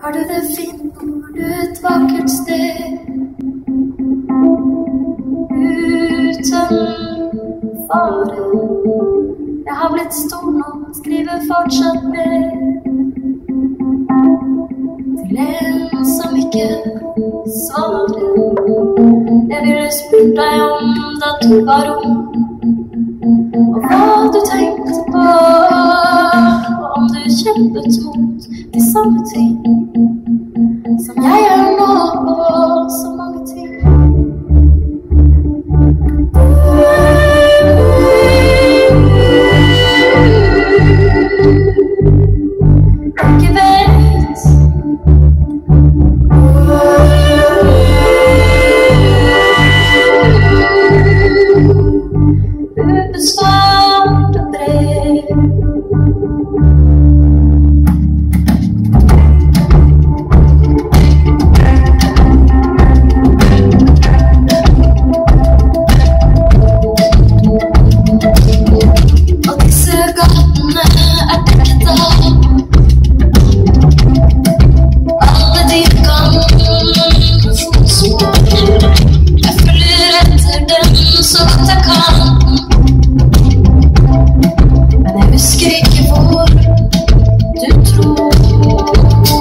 Har du det fint, har du et vakkert sted uten fare? Jeg har blitt stor nå, skriver fortsatt med til en som ikke svarer. Jeg ville spurt deg om da du var ung, og hva du tenkte på, og om du kjempet mot de samme ting som jeg gjør nå, og så mange ting. Ikke vet ubesvarte brev. Og disse gatene dekket av alle de gamle fotspor. Jeg følger etter dem så godt jeg kan, men jeg husker ikke hvor du tror.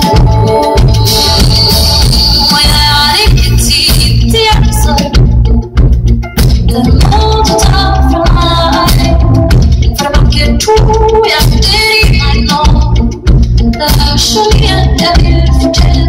Og jeg har ikke tid til hjertesorg, det må du ta fra meg. For det var ikke to hjerter i meg nå, det er så mye jeg vil fortelle.